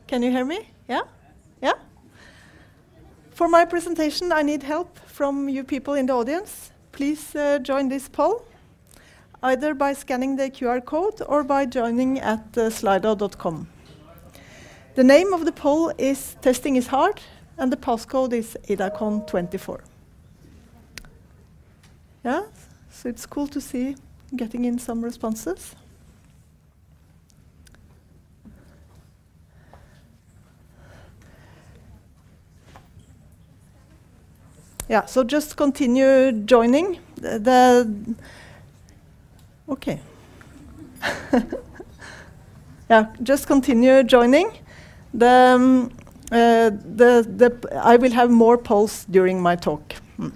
Can you hear me? Yeah? Yeah? For my presentation, I need help from you people in the audience. Please join this poll, either by scanning the QR code or by joining at slido.com. The name of the poll is Testing is Hard, and the passcode is EDACON24. Yeah, so it's cool to see getting in some responses. Yeah, so just continue joining okay. Yeah, just continue joining. I will have more polls during my talk.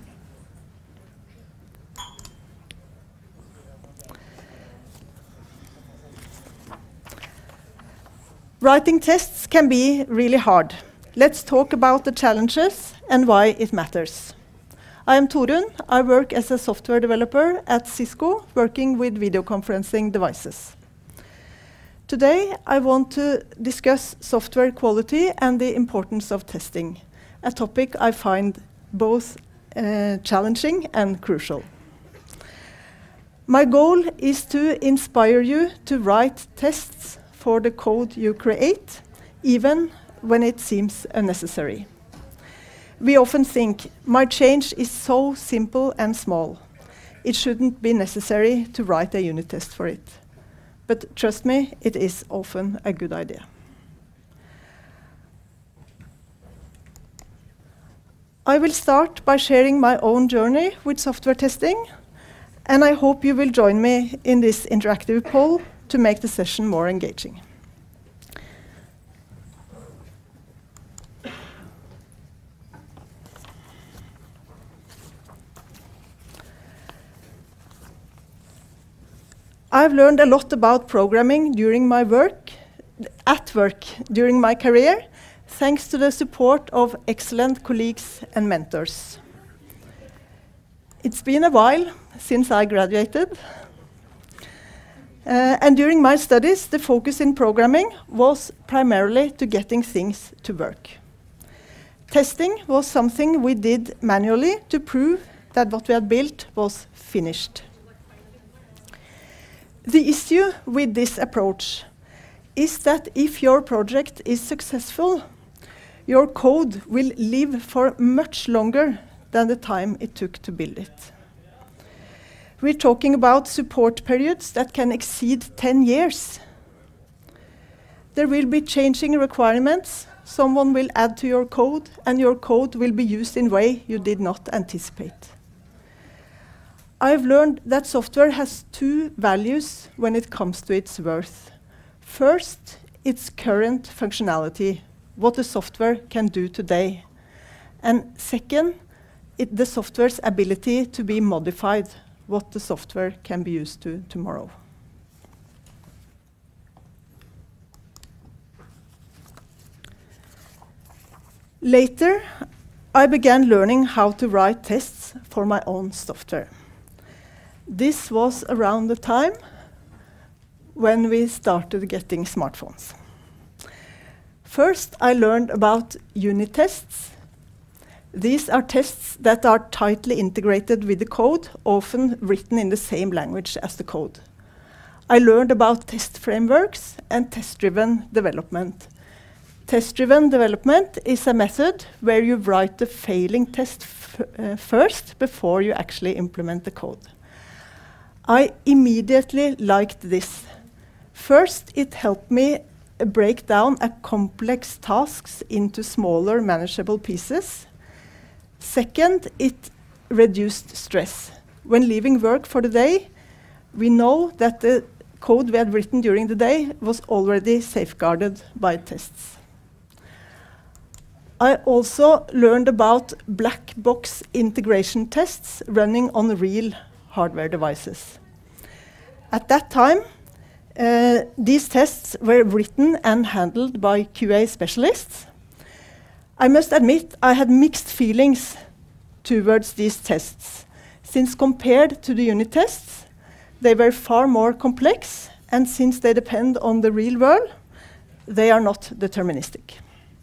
Writing tests can be really hard. Let's talk about the challenges and why it matters. I am Torunn. I work as a software developer at Cisco, working with video conferencing devices. Today, I want to discuss software quality and the importance of testing, a topic I find both challenging and crucial. My goal is to inspire you to write tests for the code you create, even when it seems unnecessary. We often think, my change is so simple and small. It shouldn't be necessary to write a unit test for it. But trust me, it is often a good idea. I will start by sharing my own journey with software testing, and I hope you will join me in this interactive poll to make the session more engaging. I've learned a lot about programming during my work during my career, thanks to the support of excellent colleagues and mentors. It's been a while since I graduated. And during my studies, the focus in programming was primarily to getting things to work. Testing was something we did manually to prove that what we had built was finished. The issue with this approach is that if your project is successful, your code will live for much longer than the time it took to build it. We're talking about support periods that can exceed 10 years. There will be changing requirements. Someone will add to your code, and your code will be used in a way you did not anticipate. I've learned that software has two values when it comes to its worth. First, its current functionality, what the software can do today. And second, the software's ability to be modified, what the software can be used to tomorrow. Later, I began learning how to write tests for my own software. This was around the time when we started getting smartphones. First, I learned about unit tests. These are tests that are tightly integrated with the code, often written in the same language as the code. I learned about test frameworks and test-driven development. Test-driven development is a method where you write the failing test first before you actually implement the code. I immediately liked this. First, it helped me break down a complex tasks into smaller, manageable pieces. Second, it reduced stress. When leaving work for the day, we know that the code we had written during the day was already safeguarded by tests. I also learned about black box integration tests running on real hardware devices. At that time, these tests were written and handled by QA specialists. I must admit I had mixed feelings towards these tests, since compared to the unit tests, they were far more complex, and since they depend on the real world, they are not deterministic.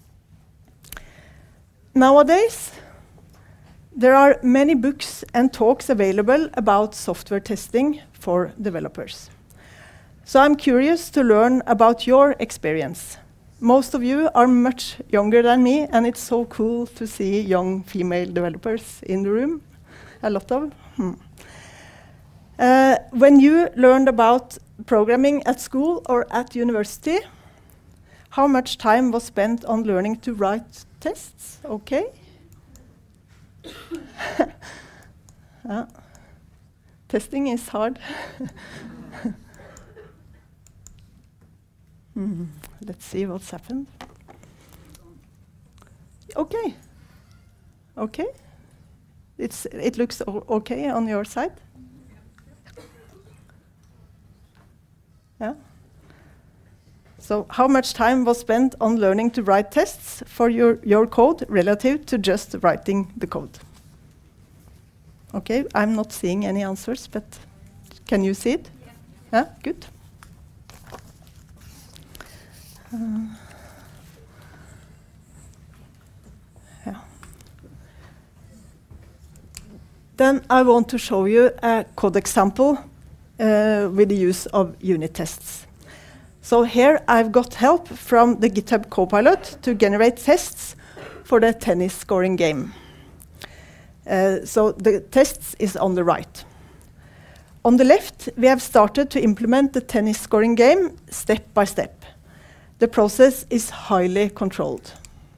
Nowadays, there are many books and talks available about software testing for developers. So I'm curious to learn about your experience. Most of you are much younger than me, and it's so cool to see young female developers in the room. A lot of. When you learned about programming at school or at university, how much time was spent on learning to write tests? Okay. Testing is hard. Let's see what's happened. Okay. Okay. It looks okay on your side. Yeah. So how much time was spent on learning to write tests for your code relative to just writing the code? Okay, I'm not seeing any answers, but can you see it? Yeah, good. Yeah. Then I want to show you a code example with the use of unit tests. So here I've got help from the GitHub Copilot to generate tests for the tennis scoring game. So the tests is on the right. On the left, we have started to implement the tennis scoring game step by step. The process is highly controlled.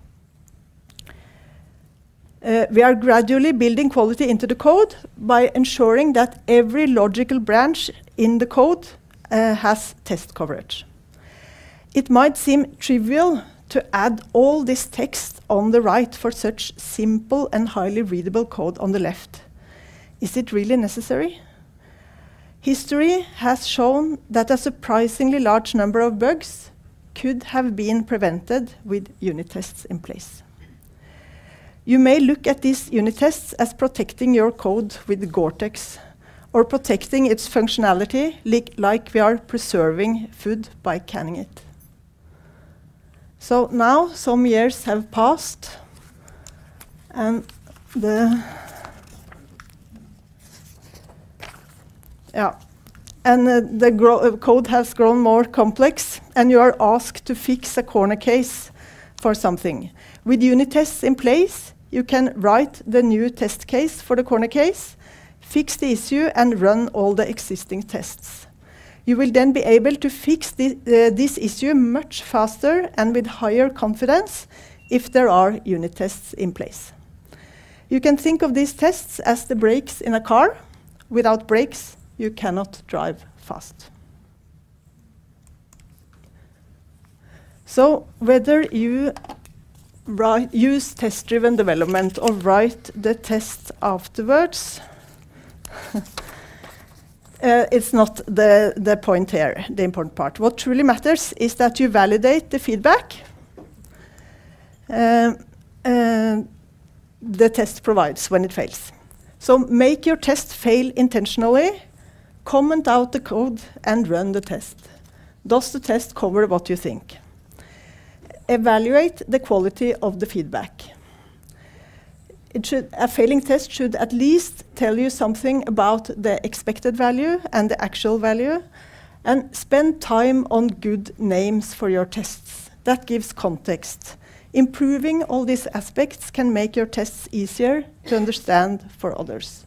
We are gradually building quality into the code by ensuring that every logical branch in the code has test coverage. It might seem trivial to add all this text on the right for such simple and highly readable code on the left. Is it really necessary? History has shown that a surprisingly large number of bugs could have been prevented with unit tests in place. You may look at these unit tests as protecting your code with Gore-Tex, or protecting its functionality like we are preserving food by canning it. So now some years have passed, and the code has grown more complex, and you are asked to fix a corner case for something. With unit tests in place, you can write the new test case for the corner case, fix the issue, and run all the existing tests. You will then be able to fix this issue much faster and with higher confidence if there are unit tests in place. You can think of these tests as the brakes in a car. Without brakes, you cannot drive fast. So whether you use test-driven development or write the tests afterwards, it's not the point here, the important part. What truly matters is that you validate the feedback the test provides when it fails. So make your test fail intentionally, comment out the code, and run the test. Does the test cover what you think? Evaluate the quality of the feedback. A failing test should at least tell you something about the expected value and the actual value, and spend time on good names for your tests. That gives context. Improving all these aspects can make your tests easier to understand for others.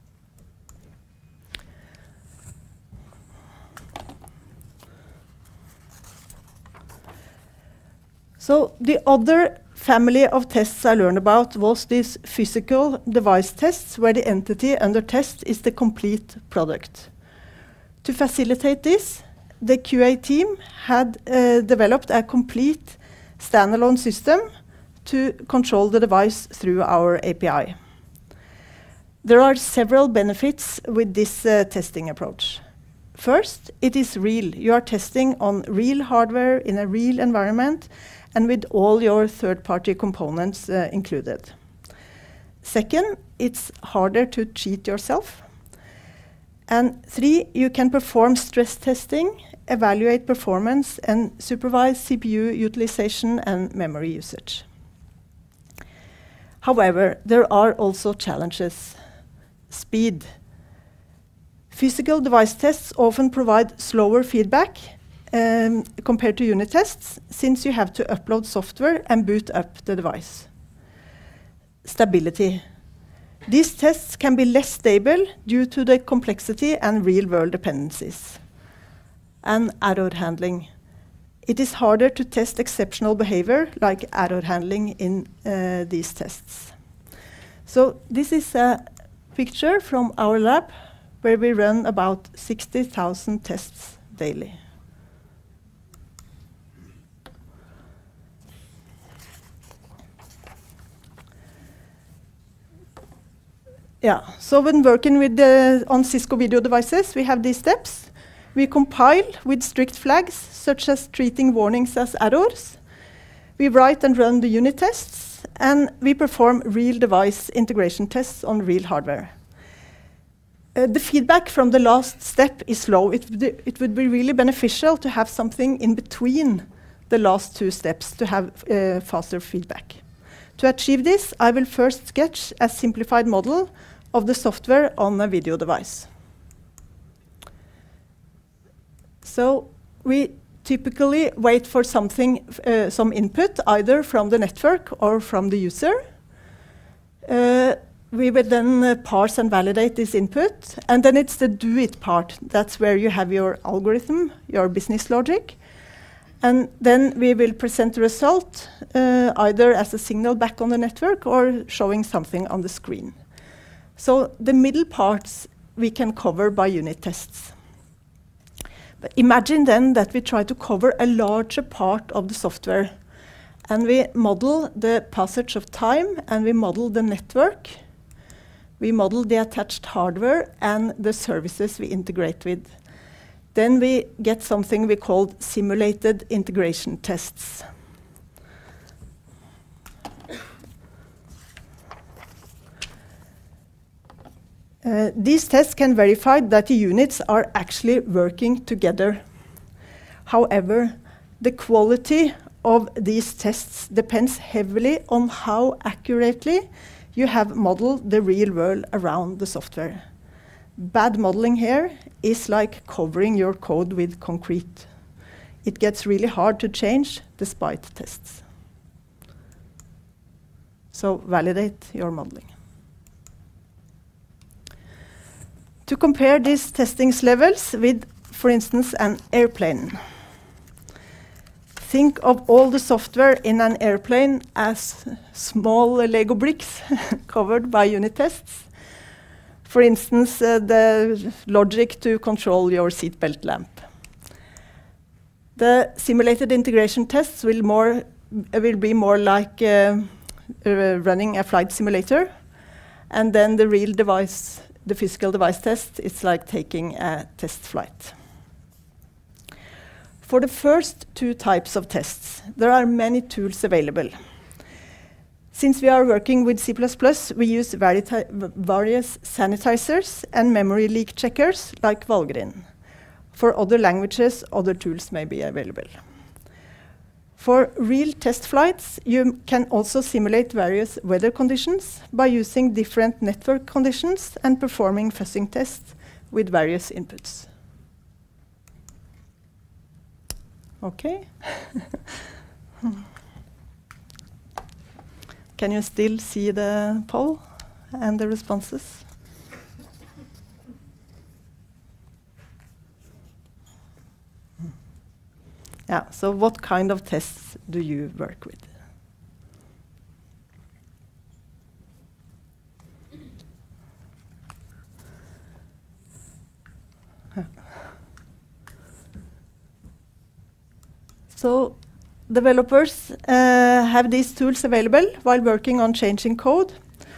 So the other family of tests I learned about was these physical device tests, where the entity under test is the complete product. To facilitate this, the QA team had developed a complete standalone system to control the device through our API. There are several benefits with this testing approach. First, it is real. You are testing on real hardware in a real environment, and with all your third-party components included. Second, it's harder to cheat yourself. And 3, you can perform stress testing, evaluate performance, and supervise CPU utilization and memory usage. However, there are also challenges. Speed. Physical device tests often provide slower feedback compared to unit tests, since you have to upload software and boot up the device. Stability. These tests can be less stable due to the complexity and real-world dependencies. And error handling. It is harder to test exceptional behavior, like error handling in these tests. So this is a picture from our lab, where we run about 60,000 tests daily. Yeah, so when working with on Cisco video devices, we have these steps. We compile with strict flags, such as treating warnings as errors. We write and run the unit tests, and we perform real device integration tests on real hardware. The feedback from the last step is slow. It would be really beneficial to have something in between the last 2 steps to have faster feedback. To achieve this, I will first sketch a simplified model of the software on a video device. So we typically wait for something, some input, either from the network or from the user. We will then parse and validate this input, and then it's the do it part. That's where you have your algorithm, your business logic. And then we will present the result either as a signal back on the network or showing something on the screen. So the middle parts we can cover by unit tests. But imagine then that we try to cover a larger part of the software. And we model the passage of time, and we model the network. We model the attached hardware and the services we integrate with. Then we get something we call simulated integration tests. These tests can verify that the units are actually working together. However, the quality of these tests depends heavily on how accurately you have modeled the real world around the software. Bad modeling here is like covering your code with concrete. It gets really hard to change despite tests. So validate your modeling. To compare these testing levels with, for instance, an airplane. Think of all the software in an airplane as small Lego bricks covered by unit tests. For instance, the logic to control your seatbelt lamp. The simulated integration tests will be more like running a flight simulator, and then the real device, the physical device test, it's like taking a test flight. For the first 2 types of tests, there are many tools available. Since we are working with C++, we use various sanitizers and memory leak checkers like Valgrind. For other languages, other tools may be available. For real test flights, you can also simulate various weather conditions by using different network conditions and performing fuzzing tests with various inputs. Okay. Can you still see the poll and the responses? Yeah, so what kind of tests do you work with? So developers have these tools available while working on changing code.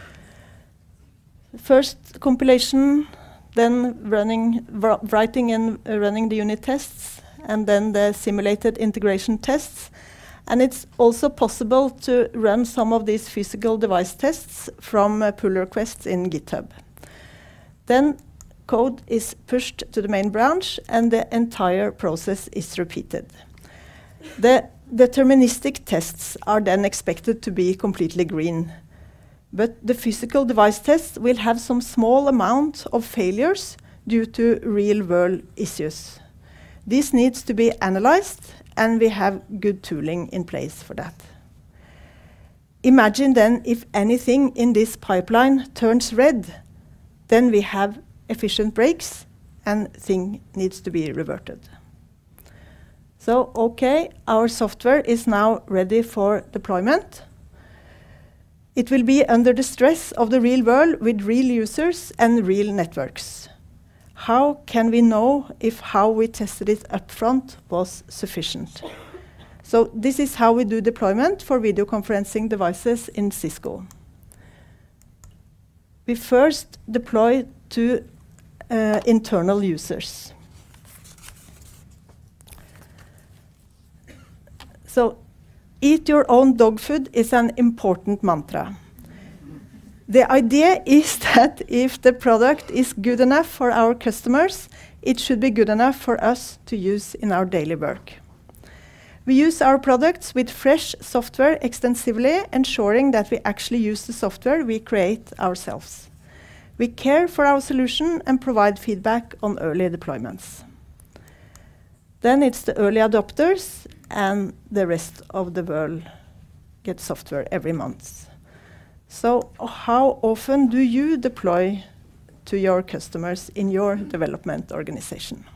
First compilation, then writing and running the unit tests, and then the simulated integration tests. And it's also possible to run some of these physical device tests from pull requests in GitHub. Then code is pushed to the main branch and the entire process is repeated. The deterministic tests are then expected to be completely green, but the physical device tests will have some small amount of failures due to real-world issues. This needs to be analyzed, and we have good tooling in place for that. Imagine then if anything in this pipeline turns red, then we have efficient brakes and thing needs to be reverted. So, okay, our software is now ready for deployment. It will be under the stress of the real world with real users and real networks. How can we know if how we tested it upfront was sufficient? So this is how we do deployment for video conferencing devices in Cisco. We first deploy to internal users. So, eat your own dog food is an important mantra. The idea is that if the product is good enough for our customers, it should be good enough for us to use in our daily work. We use our products with fresh software extensively, ensuring that we actually use the software we create ourselves. We care for our solution and provide feedback on early deployments. Then it's the early adopters, and the rest of the world gets software every month. So how often do you deploy to your customers in your development organization?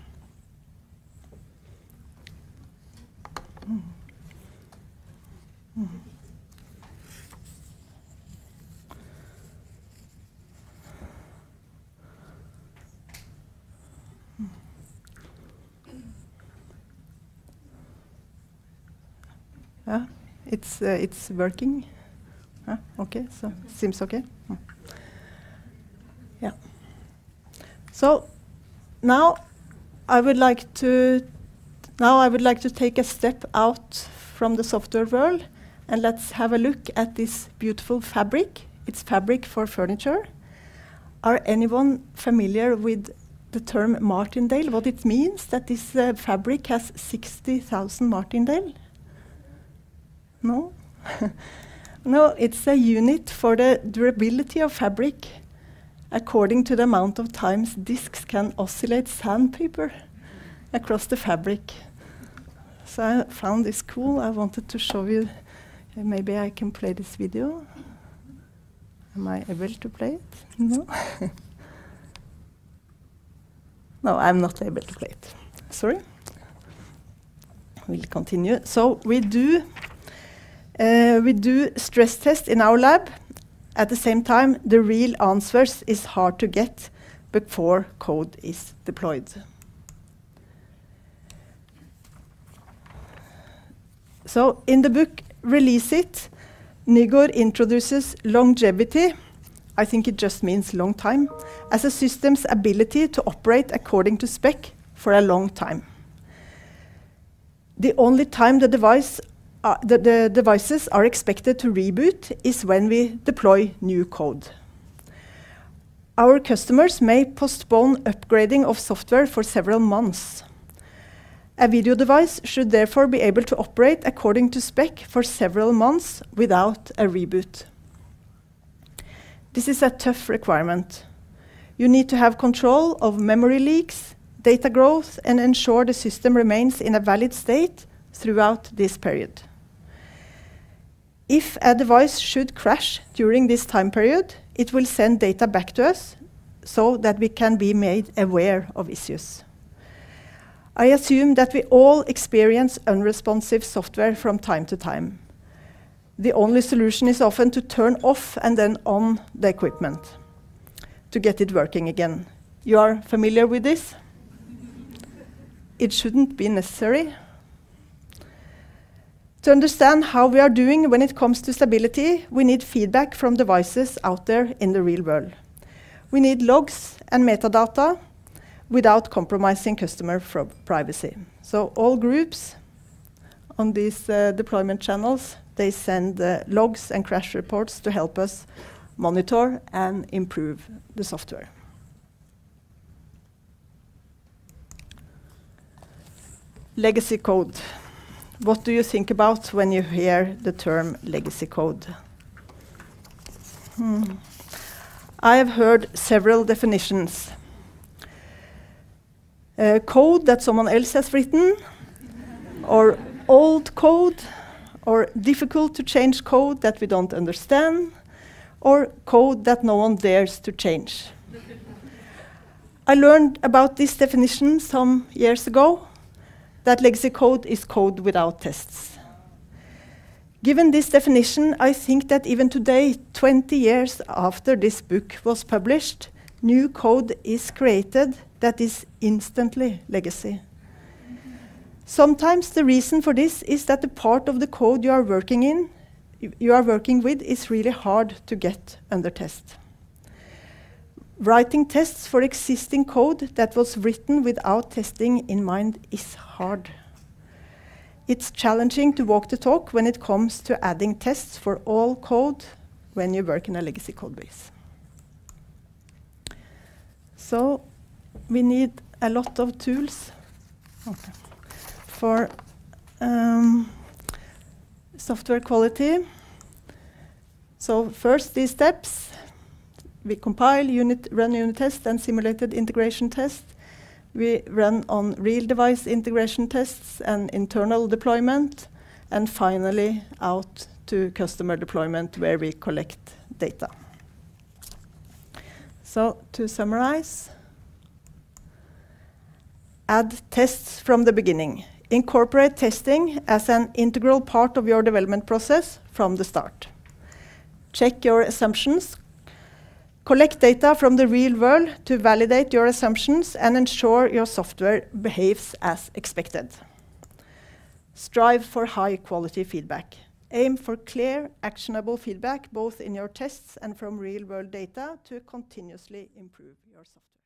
It's working. Okay, so seems okay. Yeah. So now I would like to take a step out from the software world, and let's have a look at this beautiful fabric. It's fabric for furniture. Are anyone familiar with the term martindale? What it means that this fabric has 60,000 martindale? No? No, it's a unit for the durability of fabric according to the amount of times discs can oscillate sandpaper across the fabric. So I found this cool. I wanted to show you. Maybe I can play this video. Am I able to play it? No? No, I'm not able to play it. Sorry. We'll continue. So we do stress tests in our lab. At the same time, the real answers is hard to get before code is deployed. So in the book Release It, Nygård introduces longevity, I think it just means long time, as a system's ability to operate according to spec for a long time. The only time the devices are expected to reboot is when we deploy new code. Our customers may postpone upgrading of software for several months. A video device should therefore be able to operate according to spec for several months without a reboot. This is a tough requirement. You need to have control of memory leaks, data growth, and ensure the system remains in a valid state throughout this period. If a device should crash during this time period, it will send data back to us so that we can be made aware of issues. I assume that we all experience unresponsive software from time to time. The only solution is often to turn off and then on the equipment to get it working again. You are familiar with this? It shouldn't be necessary. To understand how we are doing when it comes to stability, we need feedback from devices out there in the real world. We need logs and metadata without compromising customer privacy. So all groups on these deployment channels, they send logs and crash reports to help us monitor and improve the software. Legacy code. What do you think about when you hear the term legacy code? I have heard several definitions. Code that someone else has written, or old code, or difficult to change code that we don't understand, or code that no one dares to change. I learned about this definition some years ago, that legacy code is code without tests. Given this definition, I think that even today, 20 years after this book was published, new code is created that is instantly legacy. Sometimes the reason for this is that the part of the code you are working with is really hard to get under test. Writing tests for existing code that was written without testing in mind is hard. It's challenging to walk the talk when it comes to adding tests for all code when you work in a legacy code base. So we need a lot of tools for software quality. So first, these steps. We compile, run unit test and simulated integration test. We run on real device integration tests and internal deployment. And finally, out to customer deployment where we collect data. So to summarize, add tests from the beginning. Incorporate testing as an integral part of your development process from the start. Check your assumptions. Collect data from the real world to validate your assumptions and ensure your software behaves as expected. Strive for high quality feedback. Aim for clear, actionable feedback both in your tests and from real world data to continuously improve your software.